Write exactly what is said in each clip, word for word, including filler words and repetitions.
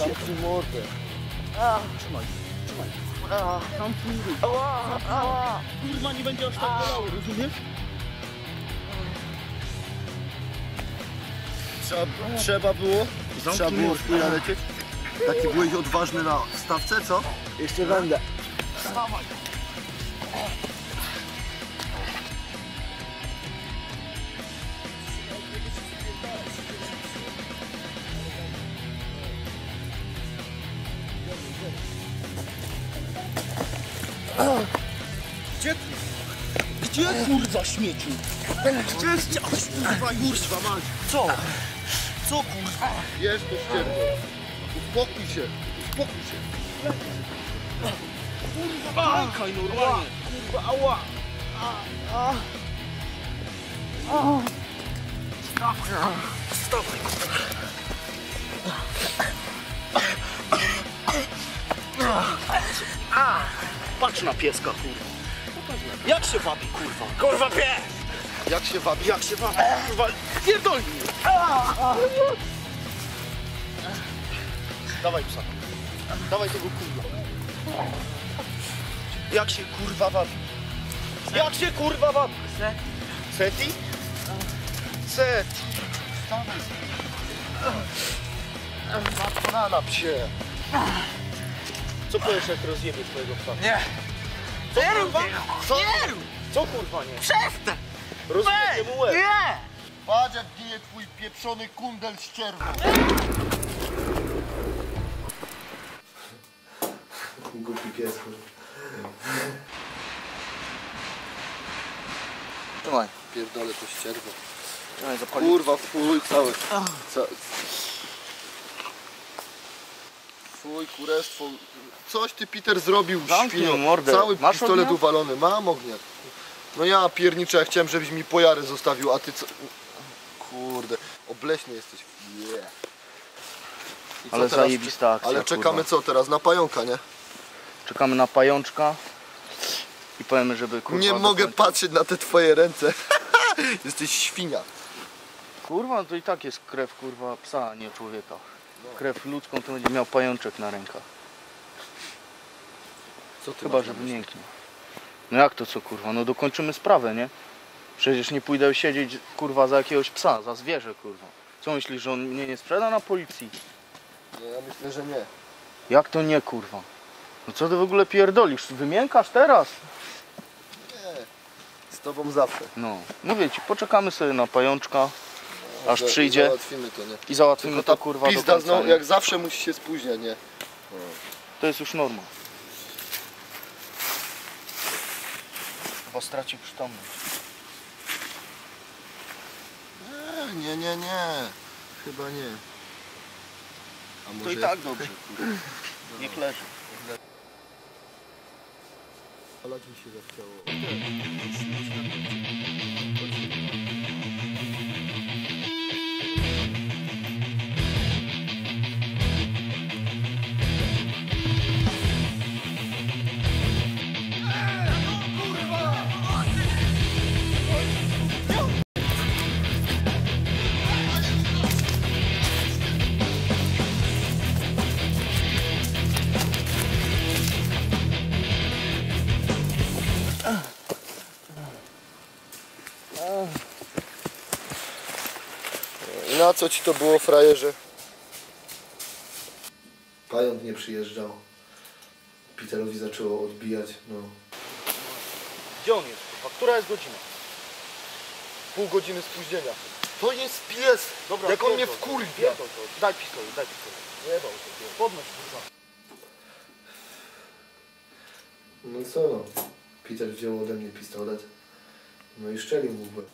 Zamknij mordę. Trzymaj, trzymaj. Zamknij ryj. Kurwa, nie będzie aż tak bolało, rozumiesz? Trzeba, trzeba było, trzeba było w chuja lecieć. Taki byłeś odważny na stawce, co? Jeszcze będę. Wstawaj. Gdzie, gdzie kurwa śmieciu? Gdzie jest kurwa kurwa mać? Co? Co kurwa? Jest to ścierwo. Uspokój się, uspokój się. Kurwa, pękaj normalnie. Kurwa, ała. A, a. Wstawaj, wstawaj. A, patrz na pieska, kurwa. Jak się wabi, kurwa? Kurwa pies! Jak się wabi, jak się wabi, kurwa? Pierdolnij! Dawaj psa. Dawaj tego kurwa. Jak się kurwa wabi? Jak się kurwa wabi? Seti? Seti. Matko na psie. Co powiesz, jak rozjebie twojego psa? Nie. Co nie kurwa? Co? Nie rób! Co kurwa nie? Przestań! Rozjebie mu łeb. Nie! Patrz, jak gnie twój pieprzony kundel ścierwo. Głupi pies, kurwa. Trzymaj. Pierdolę to ścierwo. Kurwa, fuj, cały. Ca... Fuj, kurestwo. Coś ty, Peter, zrobił, świnio. Cały Masz pistolet ognia? Uwalony. Mam ognia. No ja pierniczę, ja chciałem, żebyś mi pojary zostawił, a ty co... Kurde, obleśny jesteś. Yeah. Ale teraz? Zajebista akcja. Ale czekamy kurwa. Co teraz? Na pająka, nie? Czekamy na pajączka i powiemy, żeby kurwa... Nie mogę końca... patrzeć na te twoje ręce. Jesteś świnia. Kurwa, to i tak jest krew, kurwa, psa, a nie człowieka. Krew ludzką to będzie miał pajączek na rękach. Co ty Chyba, że wymięknie. No jak to co, kurwa? No dokończymy sprawę, nie? Przecież nie pójdę siedzieć, kurwa, za jakiegoś psa, za zwierzę, kurwa. Co myślisz, że on mnie nie sprzeda na policji? No ja myślę, że nie. Jak to nie, kurwa? No co ty w ogóle pierdolisz? Wymiękasz teraz? Nie. Z tobą zawsze. No, mówię ci, poczekamy sobie na pajączka. Aż przyjdzie i załatwimy to, nie? I załatwimy Tylko ta to, kurwa, pizda do końca, znowu, nie? jak zawsze musi się spóźniać, nie? No. To jest już norma. Bo stracił przytomność. Nie, nie, nie, nie. Chyba nie. A może... To i tak dobrze, kurwa. Niech leży. Polać mi się zachciało. Na co ci to było, frajerze? Pająk nie przyjeżdżał. Peterowi zaczęło odbijać, no. Gdzie on jest? A która jest godzina? Pół godziny spóźnienia. To jest pies! Dobra, jak on mnie pierdol, wkurwia. pierdol to. Daj pistolet, daj pistolet. Nie bał się. Podnoś, kurwa. No i co no? Peter wziął ode mnie pistolet. No i szczelił mu w łeb.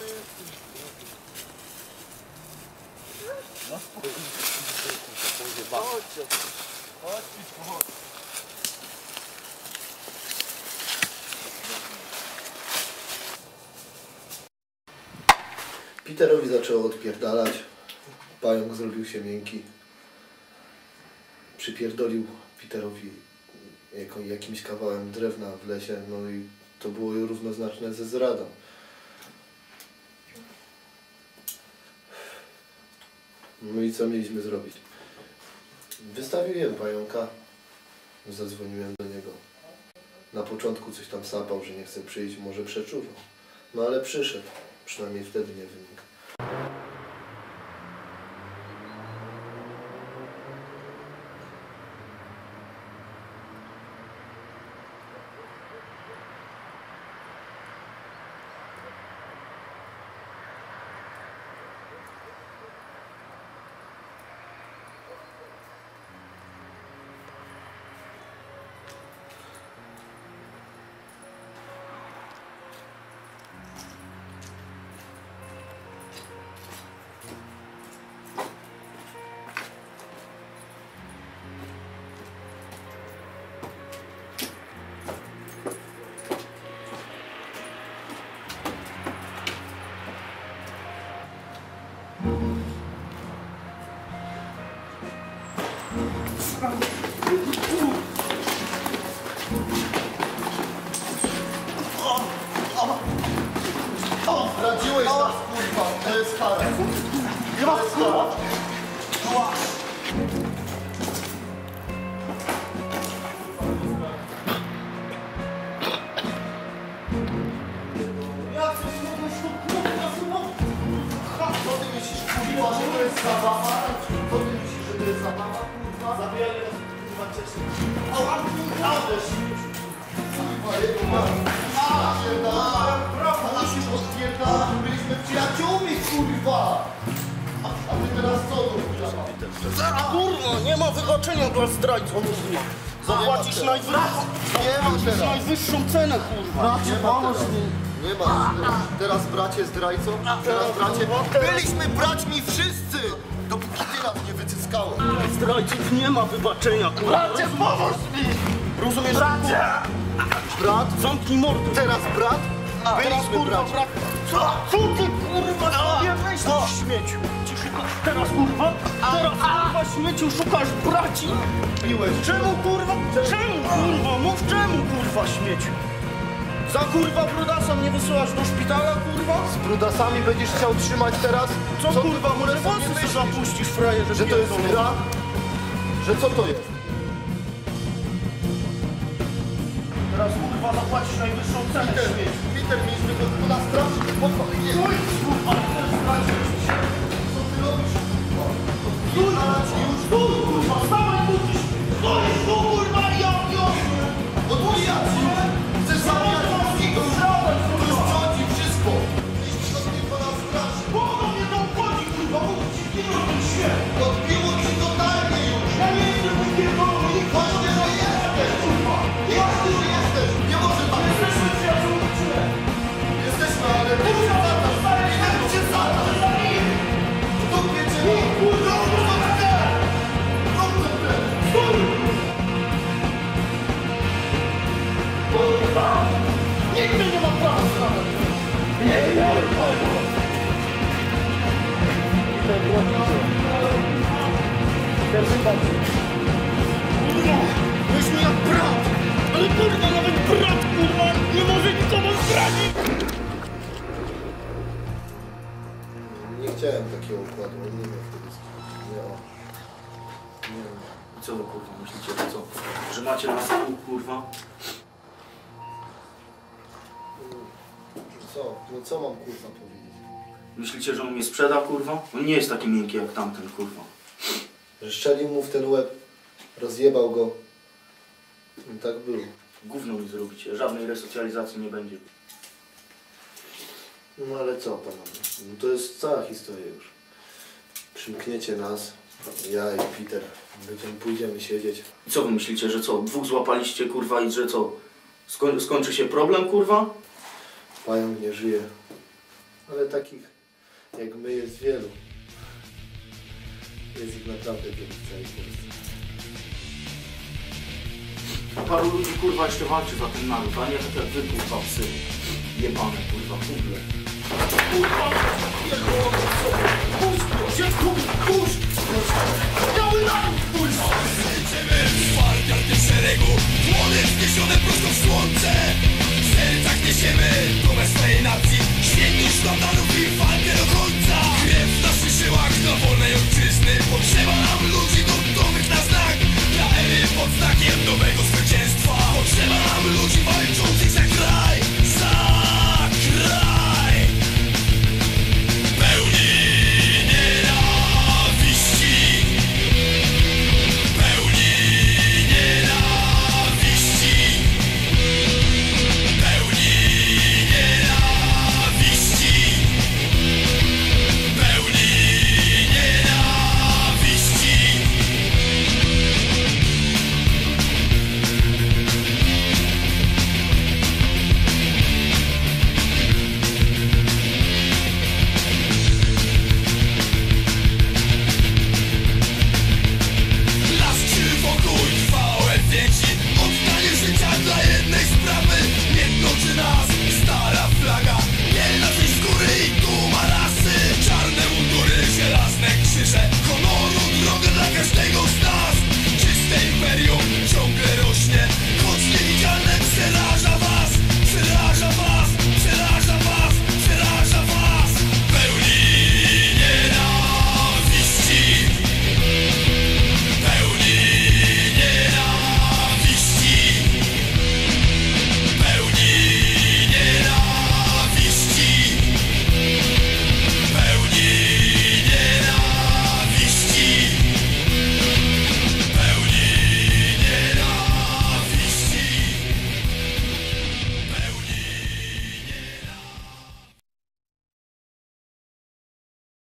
No spokojnie. Chodźcie. Chodź, chodź. Peterowi zaczęło odpierdalać. Pająk zrobił się miękki. Przypierdolił Peterowi jako, jakimś kawałem drewna w lesie, no i to było równoznaczne ze zradą. No i co mieliśmy zrobić? Wystawiłem pająka, zadzwoniłem do niego. Na początku coś tam sapał, że nie chce przyjść, może przeczuwał. No ale przyszedł, przynajmniej wtedy nie wynikł. Zdradziłeś nas, kurwa, to jest kara. Nie ma kara. Jak coś mówisz, to kurwa, kurwa. Co ty myślisz, kurwa, że to jest zabawa? Co ty myślisz, że to jest zabawa, kurwa? Zabijali nas, kurwa, cieszy. Ała, kurwa, też. Kurwa, jego mam. A, musisz odpierdalać, byliśmy przyjaciółmi, kurwa! A ty teraz co, kurwa? Kurwa, nie ma wybaczenia dla zdrajców. Zapłacisz najwyższą, Nie ma teraz. najwyższą cenę, kurwa. Nie ma teraz. Nie ma. Teraz bracie zdrajcą? Teraz bracie? Byliśmy braćmi wszyscy! Dopóki ty nas nie wycyskałeś. Zdrajców nie ma wybaczenia, kurwa. Bracie, pomóż mi! Rozumiesz? Bracie! Brat? Zamknij mordę. Teraz brat? Teraz, Byliśmy kurwa, braćmi. brat. Co? Co ty, kurwa, sobie weź do śmieciu? Ci szukasz teraz, kurwa? Teraz, kurwa, śmieciu, szukasz braci? Piłeś. Czemu, kurwa? Czemu, kurwa? Mów czemu, kurwa, śmieciu? Za, kurwa, brudasa mnie wysyłasz do szpitala, kurwa? Z brudasami będziesz chciał trzymać teraz? Co, Co kurwa, ty może sobie włosy sobie myślisz? zapuścisz, frajerze? Że to jest pierdolony? gra? Że co to jest? Teraz, kurwa, zapłacisz najwyższą cenę, Peter, śmieciu. Peter, mieliśmy go tu na straży. Spokojnie. Stój, kurwa, chcesz stracić się. Co ty robisz? Stój, już stój, kurwa, stawaj, budzisz. Stoisz tu, kurwa, i ja, ja. Odbijać! Chcesz zabijać wszystkiego! To już rządzi wszystko! Mieliśmy do niego na straży. Boga mnie to obchodzi, kurwa, mówię ci, nie robię się. Odbiło ci totalnie już! Ja nie jestem upierdolony, nikt Właśnie, że jesteś! kurwa. Właśnie, że jesteś! Nie może tak być! Jesteśmy przyjaciółmi, czy nie? Jesteśmy, ale... Kurwa, zostaję, Nie wiem, cię zata! zabiję. W dupie cię mam! Kurwa, kurwa, nie. Dobrze, ty! Stój. Kurwa, nikt mnie nie ma prawa zdradzać. Nie, nie, nie. Kurwa, weź mnie jak brat. Ale kurwa, nawet brat, kurwa, nie może nikomu zdradzić. Nie chciałem takiego układu, on nie miał wtedy... Nie, o. Nie wiem. I co wy kurwa myślicie, że co? Że macie nas tu kurwa? Co? No co mam kurwa powiedzieć? Myślicie, że on mnie sprzeda kurwa? On nie jest taki miękki jak tamten kurwa. Że strzelił mu w ten łeb, rozjebał go. I tak było. Gówno mi zrobicie, żadnej resocjalizacji nie będzie. No ale co panowie? No to jest cała historia już. Przymkniecie nas, ja i Peter, będziemy, pójdziemy siedzieć. I co wy myślicie, że co? Dwóch złapaliście kurwa i że co? Skoń, skończy się problem kurwa? Pająk nie żyje. Ale takich jak my jest wielu. Jest ich naprawdę wielu w całej Polsce. Paru ludzi kurwa jeszcze walczy za ten naród, a nie że te wy kurwa psy. Jebane kurwa kumple. Kurwa! Pierdolę sobie! Puść go! Dziecku! Puść! Biały naród! Puść! Idziemy w czwartym szeregu, dłonie wzniesione prosto w słońce. W sercach niesiemy dumę swojej nacji, świętość sztandarów i walkę do końca. Krew w naszych żyłach dla wolnej ojczyzny, potrzeba nam ludzi